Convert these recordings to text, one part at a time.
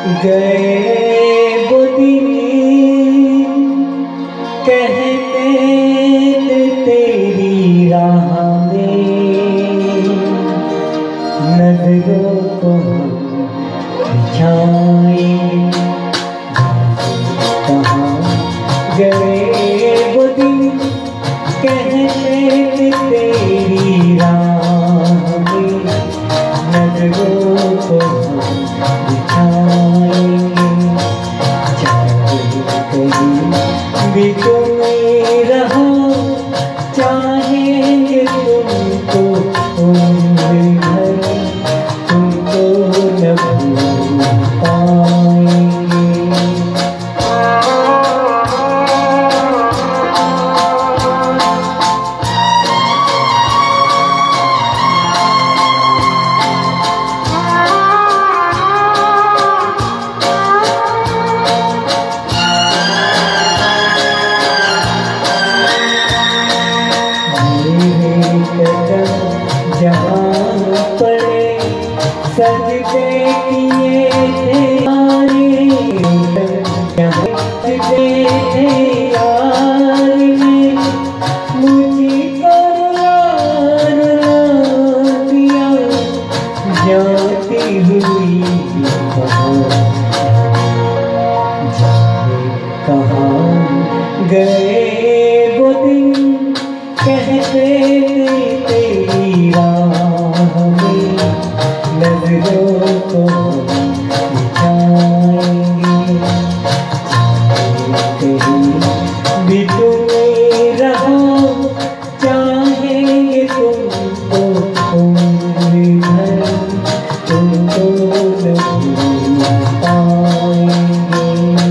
गए वो दिन कहते तेरी राह में नजरों को बिछाए कहाँ गए वो दिन कहते तेरी राह में नजरों को भी तुम रहो चाहेंगे तुमको उम्र भर तुमको न भूल पाएंगे। जहाँ पड़े सजदे किए थे सजदे थे यार ने मुझको रुला दिया जाती हुई कहाँ गए वो दिन कहते तेरी राह में नजरों को बिछाएंगे कहीं भी तुम रहो चाहेंगे तुमको उम्र भर तुमको न भूल पाएंगे।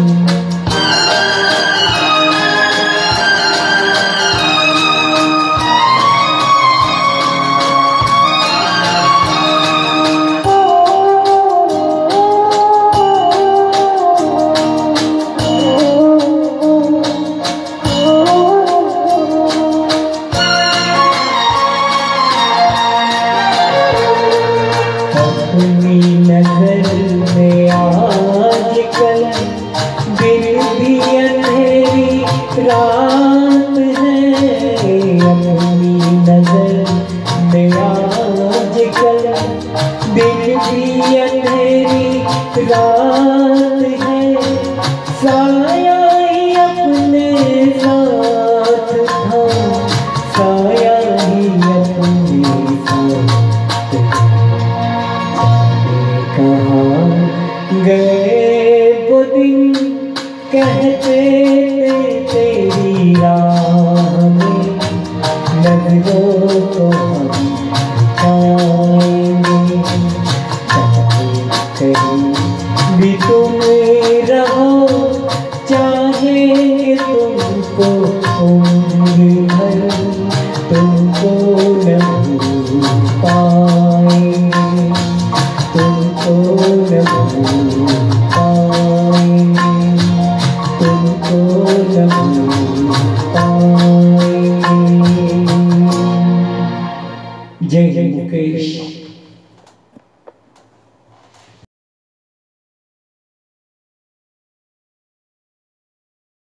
अपनी नजर में आजकल दिन भी अंधेरी रात है। अपनी नजर में आजकल दिन भी अंधेरी रात है। साया ही अपने साथ था साया ही अपने साथ कहाँ गए वो दिन कहते तेरी राह में नजरों को बिछाएंगे कहीं भी तुम रहो चाहेंगे तुमको उम्र भर तुमको न भूल पाएंगे तुमको न भूल पाएंगे तुमको न भूल पाएंगे। जय जय मुकेश।